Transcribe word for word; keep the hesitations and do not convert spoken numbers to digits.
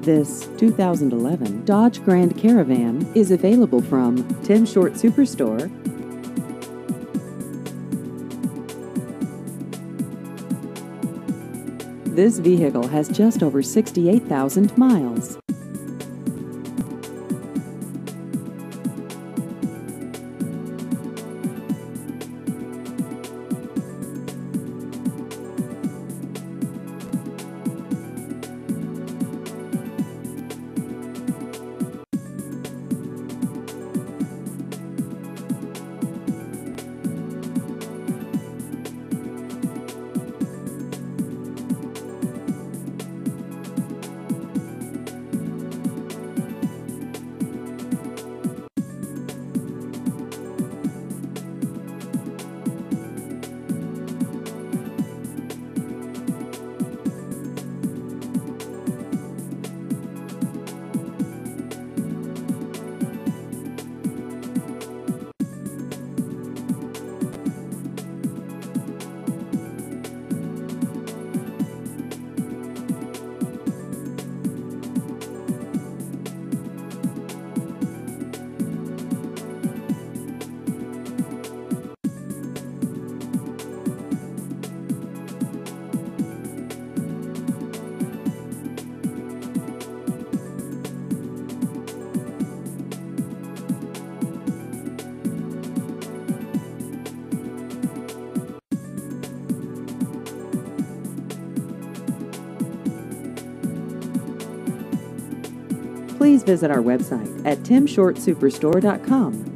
This two thousand eleven Dodge Grand Caravan is available from Tim Short Superstore. This vehicle has just over sixty-eight thousand miles. Please visit our website at tim short superstore dot com.